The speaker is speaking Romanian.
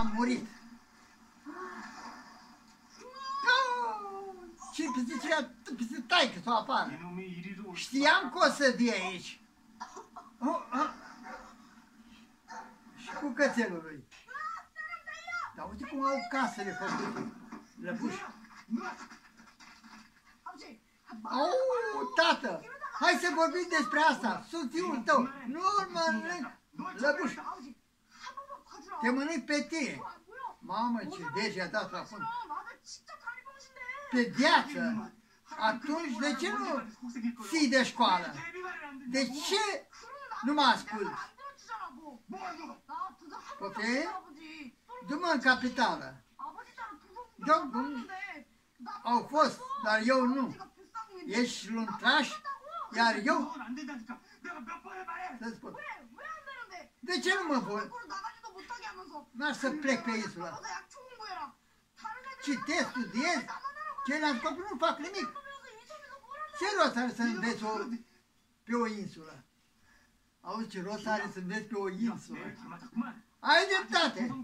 Am murit. Și zicea, taică să apară. Știam că o să vii aici. Și cu cățelul lui. Dar uite cum au casele făcute. Lăbuși. Au, tată, hai să vorbim despre asta. Sunt fiul tău. Nu-l mănânc. Lăbuși. Te mănânc pe tine. Mamă, ce dege a dat la fund. Pe viață. Atunci, de ce nu ții de școală? De ce nu mă asculti? Ok? Du-mă în capitală. Au fost, dar eu nu. Ești luntraș, iar eu... Să spun. De ce nu mă voi? N-aș să plec pe insulă. Citesc, studiez, ceilalți copii nu fac nimic. Ce rost are să înveți pe o insulă? Auzi, ce rost are să înveți pe o insulă? Ai dreptate!